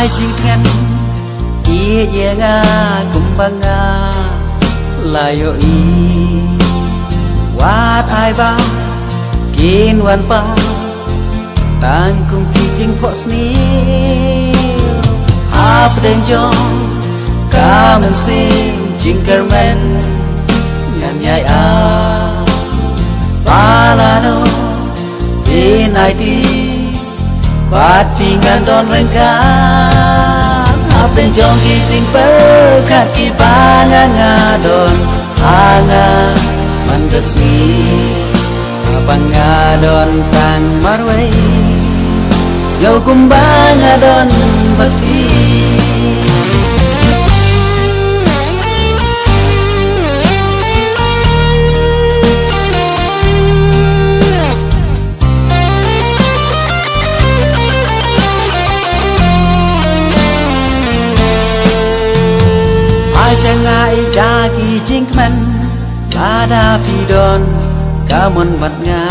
ai chinh thiên chia ye nga kumbang nga layo i wat ai ba kin wan pa tan kung kijing pos ni hap den jong come and sing jinkerman ngan yai a balano in ID bat pingan don rengkan hap den jong kijing per kat ki banga nga don hanga mangasi pangadon tang marway Sgau kumbangadon bakti Ajangai jagi jingkman Lada pidon Kamon bat nga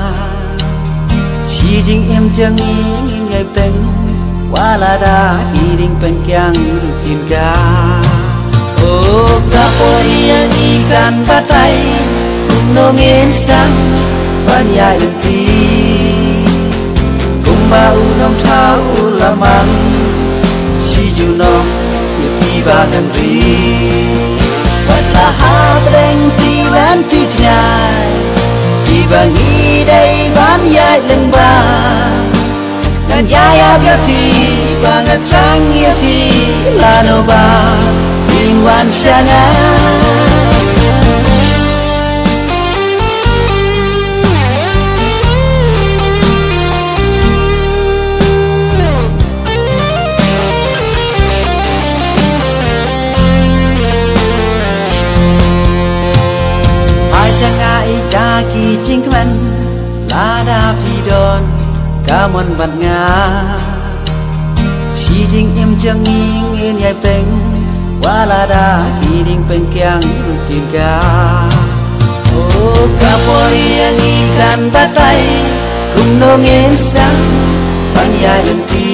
Chi jing em chang ngin ngai peng Wala da ki ding peng kyang kim ka O kapoi ang ikan batay Kung nongin stang Panyay lenti Kung maunong tao lamang Si junong Yapi bagan ri Wala habreng tiwan tijnay Ibangi day ban yai leng ba Ngan yaya biapi bangat trang yapi lano ba Ingwan syanga Daki jingkman lada pidon kamon bat nga si jing em chang ngin yai peng wala da ki ding peng kyang kim ka o kapoi ang ikan batay kung nongin sang panyay lenti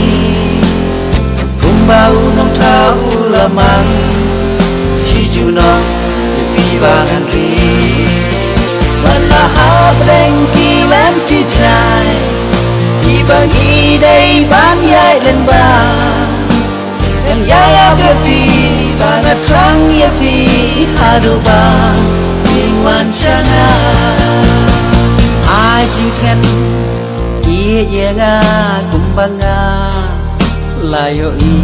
kung bau nong tao lamang si junong yapi bangan ri Wala habreng kiwan tijnay Ibangi day ban yai leng ba Kan yaya bepi bangat trang yapi hadu ba Ingwan syanga Ai ching thiên Ie ye nga kumbang nga Layo i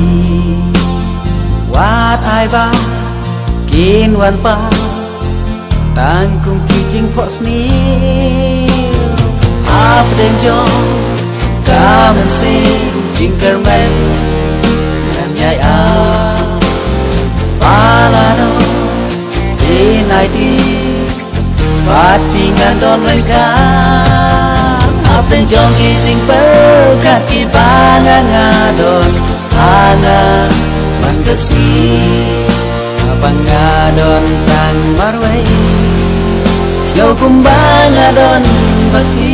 Wat ai ba Kin wan pa Tan kung kijing pos ni Hap den jong Come and sing Jinkerman Ngan yai a Balano In ID Bat pingan don rengkan Hap den jong kijing per Kat ki banga nga don Hanga Mangasi Pangadon tang marway Sgau kumbangadon bakti